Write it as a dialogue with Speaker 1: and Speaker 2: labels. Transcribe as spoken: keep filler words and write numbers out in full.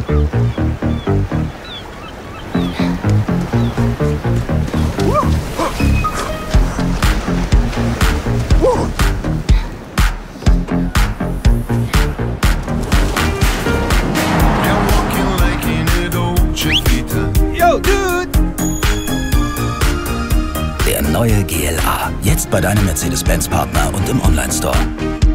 Speaker 1: Yo, dude!
Speaker 2: Der neue G L A. Jetzt bei deinem Mercedes-Benz-Partner und im Online-Store.